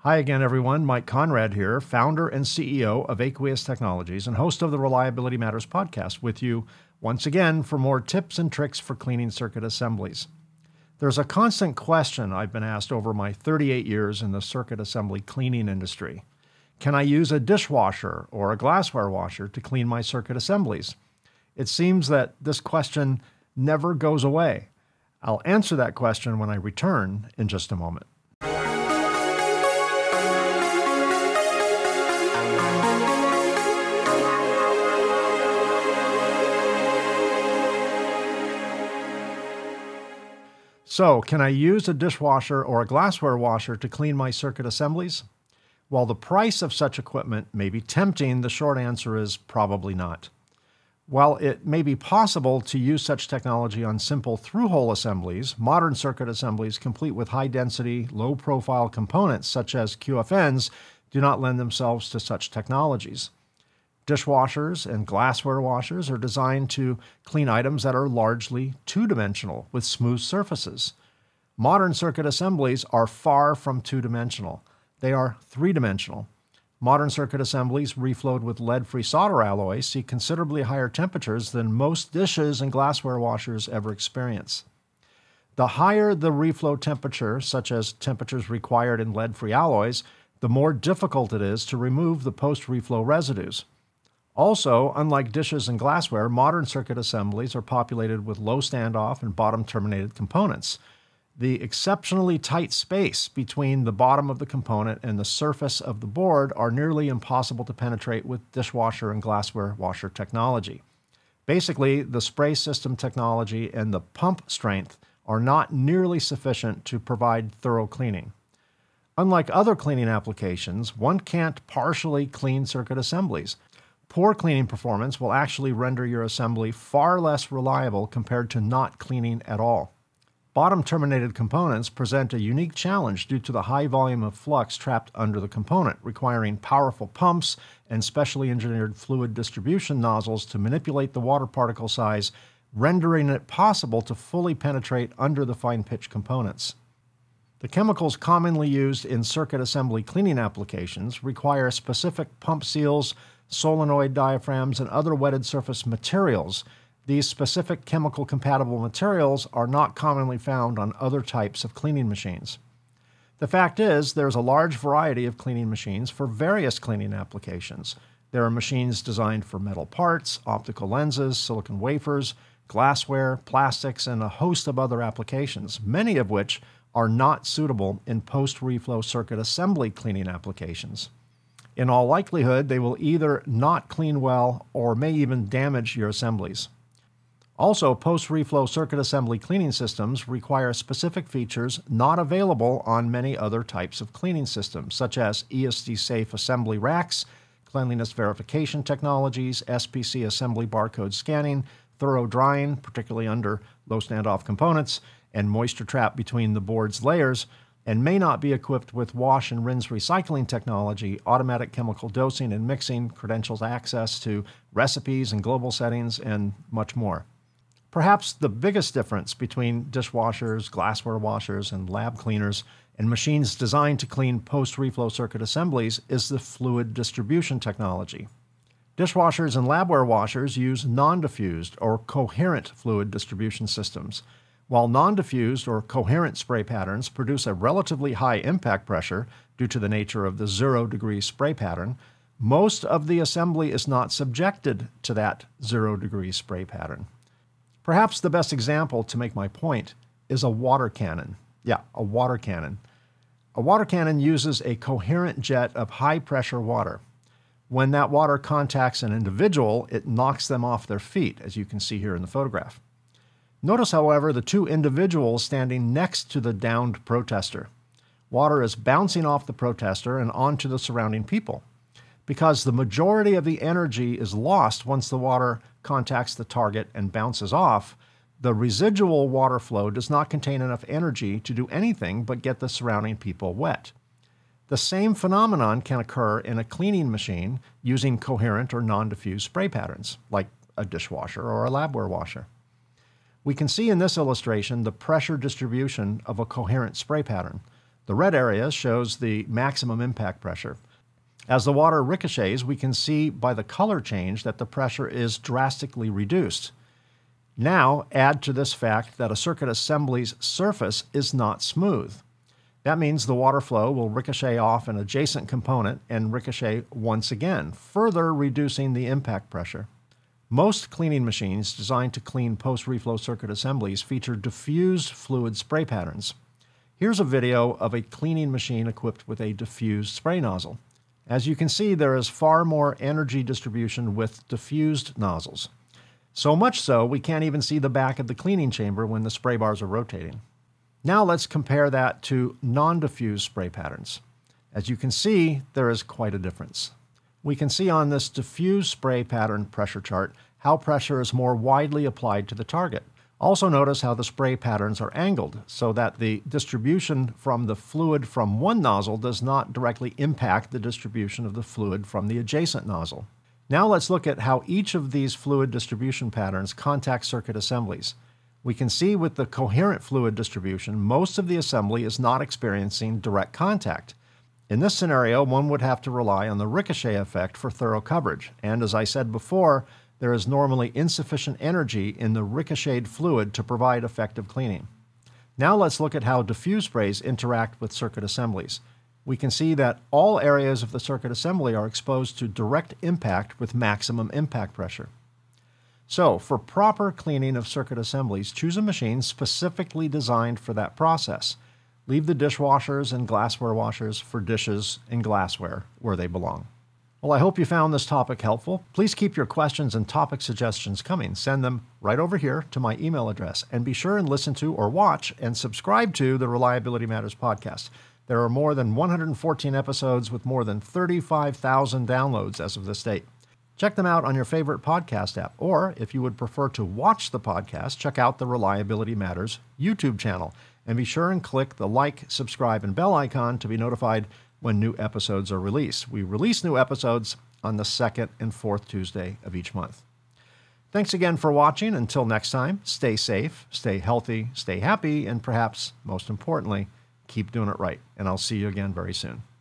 Hi again, everyone. Mike Conrad here, founder and CEO of Aqueous Technologies and host of the Reliability Matters podcast, with you once again for more tips and tricks for cleaning circuit assemblies. There's a constant question I've been asked over my 38 years in the circuit assembly cleaning industry. Can I use a dishwasher or a glassware washer to clean my circuit assemblies? It seems that this question never goes away. I'll answer that question when I return in just a moment. So, can I use a dishwasher or a glassware washer to clean my circuit assemblies? While the price of such equipment may be tempting, the short answer is probably not. While it may be possible to use such technology on simple through-hole assemblies, modern circuit assemblies complete with high-density, low-profile components such as QFNs do not lend themselves to such technologies. Dishwashers and glassware washers are designed to clean items that are largely two-dimensional with smooth surfaces. Modern circuit assemblies are far from two-dimensional. They are three-dimensional. Modern circuit assemblies reflowed with lead-free solder alloy see considerably higher temperatures than most dishes and glassware washers ever experience. The higher the reflow temperature, such as temperatures required in lead-free alloys, the more difficult it is to remove the post-reflow residues. Also, unlike dishes and glassware, modern circuit assemblies are populated with low standoff and bottom-terminated components. The exceptionally tight space between the bottom of the component and the surface of the board are nearly impossible to penetrate with dishwasher and glassware washer technology. Basically, the spray system technology and the pump strength are not nearly sufficient to provide thorough cleaning. Unlike other cleaning applications, one can't partially clean circuit assemblies. Poor cleaning performance will actually render your assembly far less reliable compared to not cleaning at all. Bottom-terminated components present a unique challenge due to the high volume of flux trapped under the component, requiring powerful pumps and specially engineered fluid distribution nozzles to manipulate the water particle size, rendering it possible to fully penetrate under the fine-pitch components. The chemicals commonly used in circuit assembly cleaning applications require specific pump seals, solenoid diaphragms, and other wetted surface materials. These specific chemical-compatible materials are not commonly found on other types of cleaning machines. The fact is, there's a large variety of cleaning machines for various cleaning applications. There are machines designed for metal parts, optical lenses, silicon wafers, glassware, plastics, and a host of other applications, many of which are not suitable in post-reflow circuit assembly cleaning applications. In all likelihood, they will either not clean well or may even damage your assemblies. Also, post-reflow circuit assembly cleaning systems require specific features not available on many other types of cleaning systems, such as ESD-safe assembly racks, cleanliness verification technologies, SPC assembly barcode scanning, thorough drying, particularly under low standoff components, and moisture trap between the board's layers, and may not be equipped with wash and rinse recycling technology, automatic chemical dosing and mixing, credentials access to recipes and global settings, and much more. Perhaps the biggest difference between dishwashers, glassware washers, and lab cleaners and machines designed to clean post-reflow circuit assemblies is the fluid distribution technology. Dishwashers and labware washers use non-diffused or coherent fluid distribution systems. While non-diffused or coherent spray patterns produce a relatively high impact pressure due to the nature of the 0-degree spray pattern, most of the assembly is not subjected to that 0-degree spray pattern. Perhaps the best example to make my point is a water cannon. Yeah, a water cannon. A water cannon uses a coherent jet of high-pressure water. When that water contacts an individual, it knocks them off their feet, as you can see here in the photograph. Notice, however, the two individuals standing next to the downed protester. Water is bouncing off the protester and onto the surrounding people. Because the majority of the energy is lost once the water contacts the target and bounces off, the residual water flow does not contain enough energy to do anything but get the surrounding people wet. The same phenomenon can occur in a cleaning machine using coherent or non-diffuse spray patterns, like a dishwasher or a labware washer. We can see in this illustration the pressure distribution of a coherent spray pattern. The red area shows the maximum impact pressure. As the water ricochets, we can see by the color change that the pressure is drastically reduced. Now, add to this fact that a circuit assembly's surface is not smooth. That means the water flow will ricochet off an adjacent component and ricochet once again, further reducing the impact pressure. Most cleaning machines designed to clean post-reflow circuit assemblies feature diffused fluid spray patterns. Here's a video of a cleaning machine equipped with a diffused spray nozzle. As you can see, there is far more energy distribution with diffused nozzles. So much so, we can't even see the back of the cleaning chamber when the spray bars are rotating. Now let's compare that to non-diffused spray patterns. As you can see, there is quite a difference. We can see on this diffused spray pattern pressure chart how pressure is more widely applied to the target. Also notice how the spray patterns are angled so that the distribution from the fluid from one nozzle does not directly impact the distribution of the fluid from the adjacent nozzle. Now let's look at how each of these fluid distribution patterns contact circuit assemblies. We can see with the coherent fluid distribution, most of the assembly is not experiencing direct contact. In this scenario, one would have to rely on the ricochet effect for thorough coverage, and as I said before, there is normally insufficient energy in the ricocheted fluid to provide effective cleaning. Now let's look at how diffuse sprays interact with circuit assemblies. We can see that all areas of the circuit assembly are exposed to direct impact with maximum impact pressure. So, for proper cleaning of circuit assemblies, choose a machine specifically designed for that process. Leave the dishwashers and glassware washers for dishes and glassware where they belong. Well, I hope you found this topic helpful. Please keep your questions and topic suggestions coming. Send them right over here to my email address. And be sure and listen to or watch and subscribe to the Reliability Matters podcast. There are more than 114 episodes with more than 35,000 downloads as of this date. Check them out on your favorite podcast app, or if you would prefer to watch the podcast, check out the Reliability Matters YouTube channel, and be sure and click the like, subscribe, and bell icon to be notified when new episodes are released. We release new episodes on the second and fourth Tuesday of each month. Thanks again for watching. Until next time, stay safe, stay healthy, stay happy, and perhaps most importantly, keep doing it right. And I'll see you again very soon.